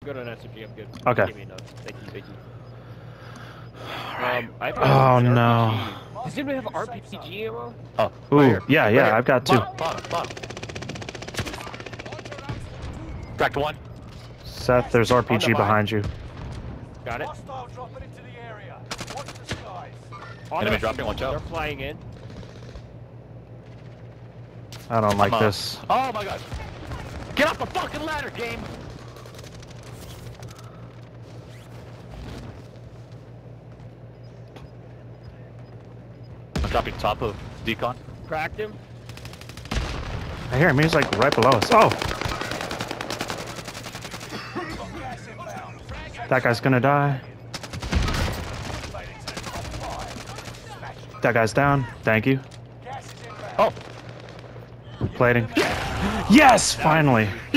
good on SMG. I'm good. Okay. Give me enough. Thank you. Oh no. RPG. Does anybody have RPG ammo? Oh, Ooh, right here. yeah, Right yeah, here. I've got 2. Bottom. Cracked 1. Seth, there's RPG behind you. Got it. Enemy dropping, watch out. They're flying in. I don't like this. Oh my god. Get off the fucking ladder, game! I'm dropping top of decon. Cracked him. I hear him, he's like right below us. Oh! That guy's gonna die. That guy's down. Thank you. Oh! Plating. Yes! Finally!